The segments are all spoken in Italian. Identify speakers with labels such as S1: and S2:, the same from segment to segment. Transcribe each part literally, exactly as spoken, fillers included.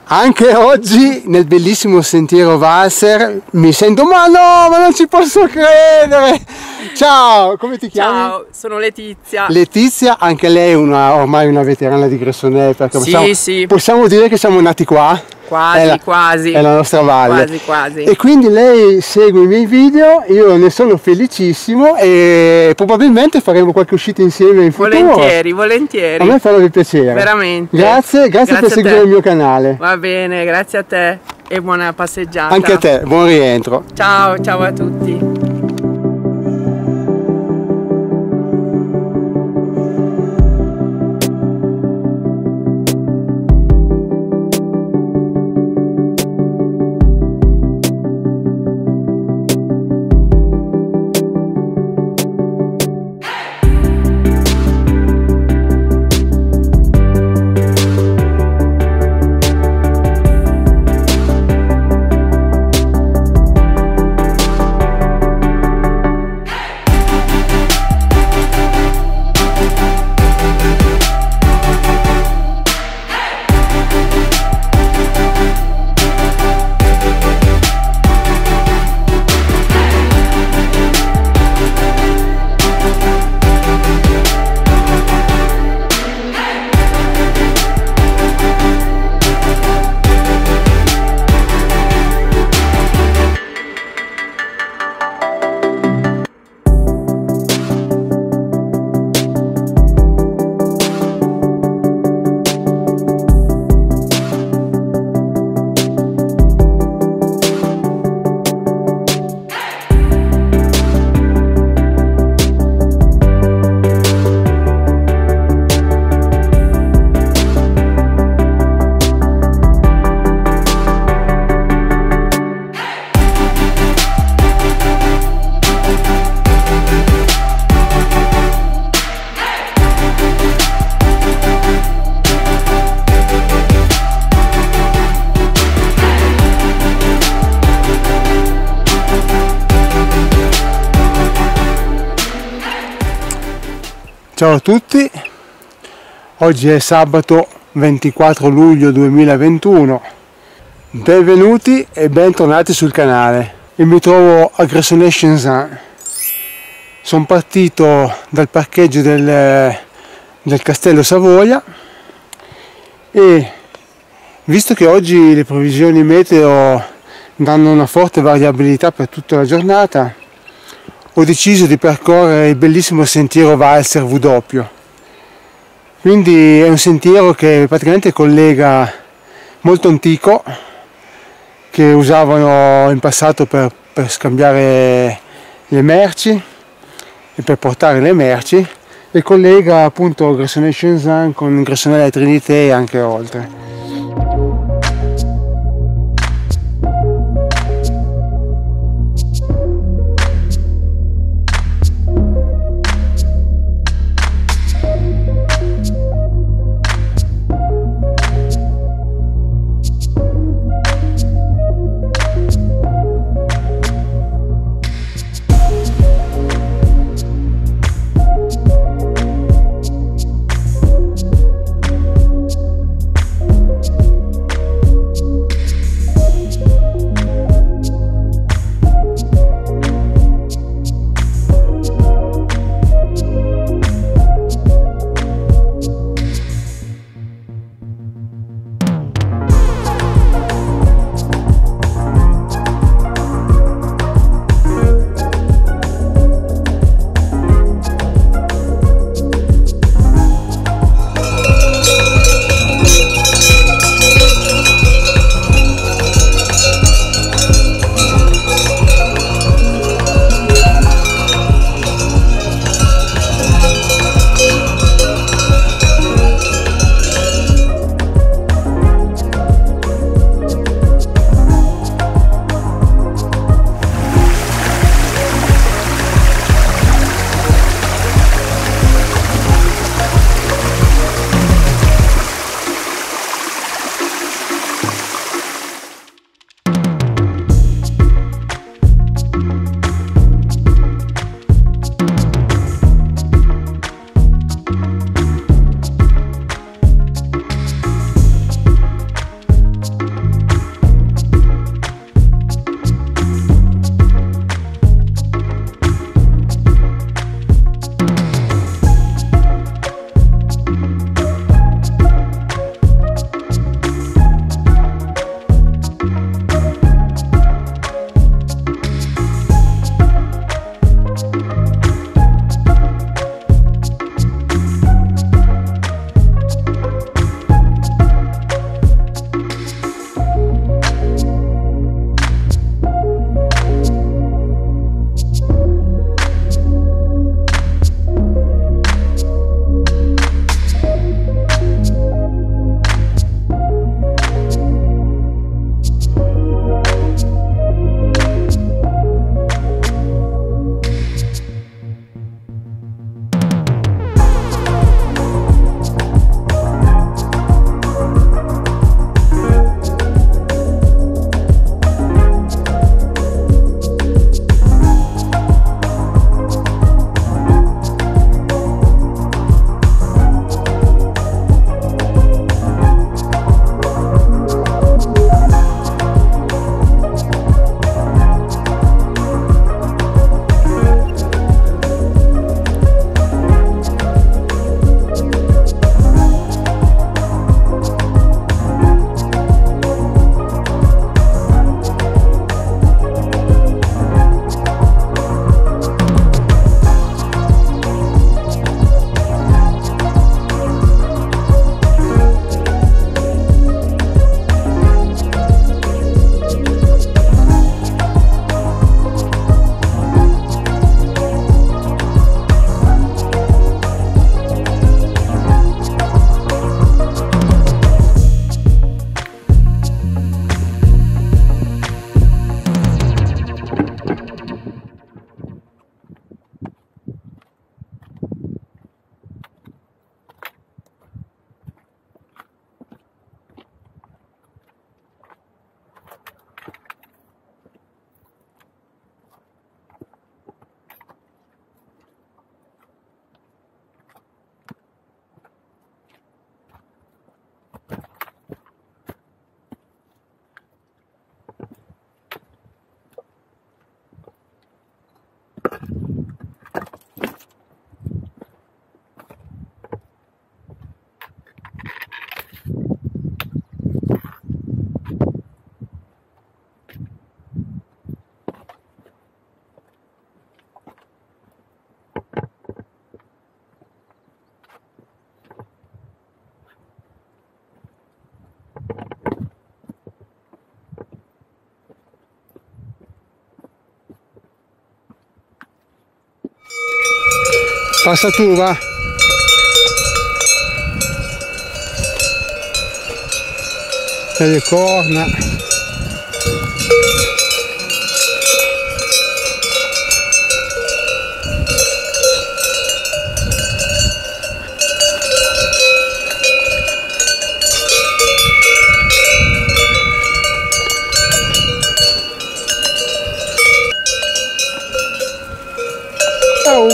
S1: Anche oggi nel bellissimo sentiero Valser mi sento, ma no, ma non ci posso credere. Ciao, come ti chiami?
S2: Ciao, sono Letizia.
S1: Letizia, anche lei è una, ormai una veterana di Gressoney, perché
S2: sì,
S1: possiamo,
S2: sì.
S1: possiamo dire che siamo nati qua?
S2: Quasi,
S1: è la,
S2: quasi.
S1: È la nostra valle.
S2: Quasi, quasi.
S1: E quindi lei segue i miei video, io ne sono felicissimo e probabilmente faremo qualche uscita insieme in futuro.
S2: Volentieri, volentieri.
S1: A me farebbe piacere.
S2: Veramente.
S1: Grazie, grazie, grazie per seguire il mio canale.
S2: Va bene, grazie a te e buona passeggiata.
S1: Anche a te, buon rientro.
S2: Ciao, ciao a tutti.
S1: Ciao a tutti, oggi è sabato ventiquattro luglio duemilaventuno, benvenuti e bentornati sul canale. Io mi trovo a Gressoney-Chenzin, sono partito dal parcheggio del, del Castello Savoia e visto che oggi le previsioni meteo danno una forte variabilità per tutta la giornata, ho deciso di percorrere il bellissimo sentiero Valser W. Quindi è un sentiero che praticamente collega, molto antico, che usavano in passato per, per scambiare le merci e per portare le merci, e collega appunto Gressoney-Chenzin con Gressoney-la-Trinité e anche oltre. Passa tu, va. Le corna. Ciao.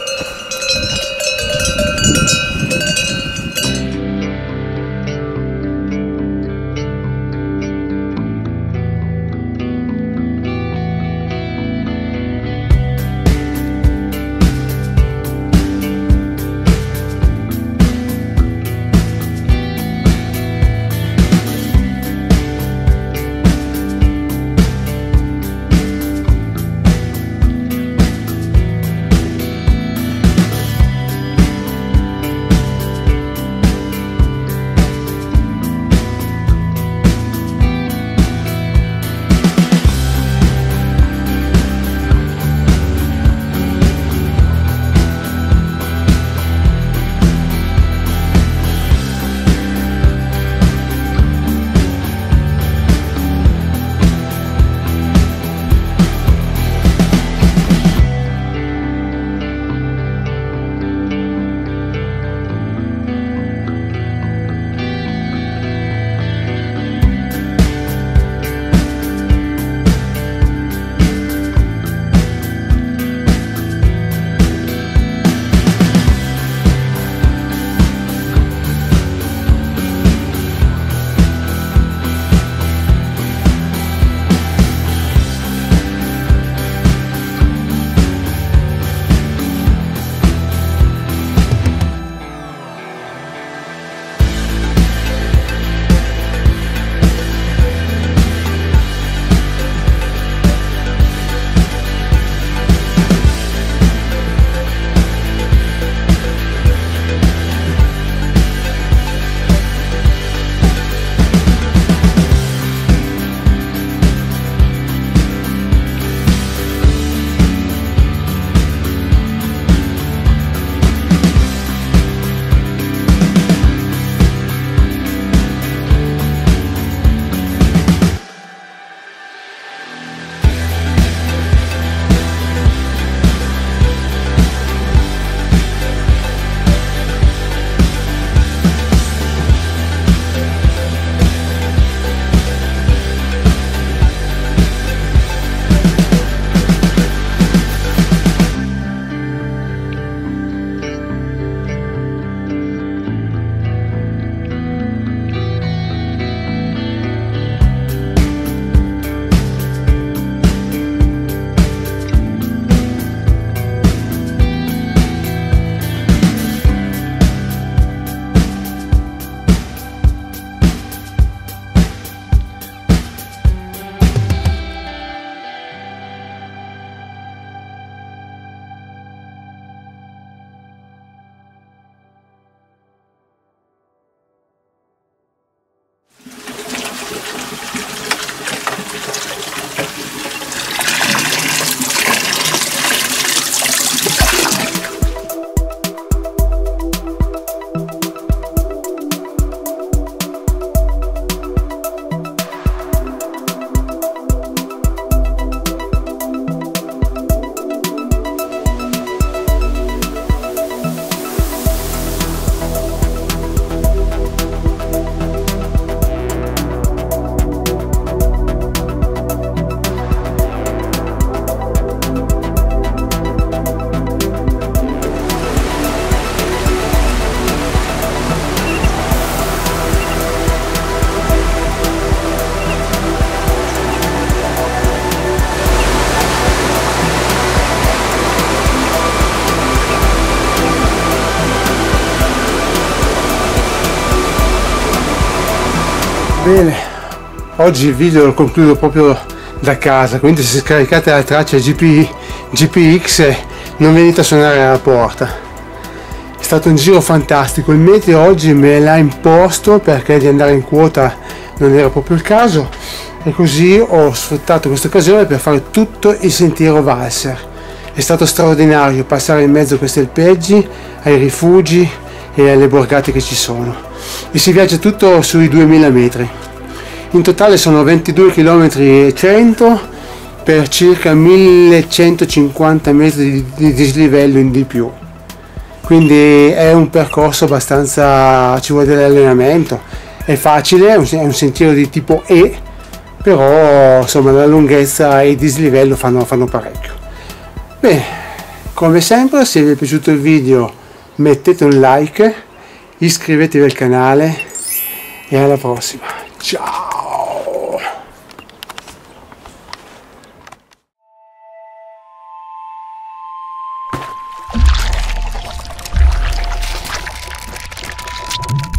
S1: Bene, oggi il video lo concludo proprio da casa, quindi se scaricate la traccia G P, G P X non venite a suonare alla porta. È stato un giro fantastico, il meteo oggi me l'ha imposto perché di andare in quota non era proprio il caso e così ho sfruttato questa occasione per fare tutto il sentiero Valser. È stato straordinario passare in mezzo a questi alpeggi, ai rifugi e alle borgate che ci sono. E si viaggia tutto sui duemila metri. In totale sono ventidue chilometri e cento per circa millecentocinquanta metri di dislivello in di più. Quindi è un percorso abbastanza, ci vuole dell'allenamento, è facile, è un, è un sentiero di tipo E, però insomma la lunghezza e il dislivello fanno, fanno parecchio. Bene, come sempre, se vi è piaciuto il video mettete un like, iscrivetevi al canale e alla prossima. Ciao!
S3: You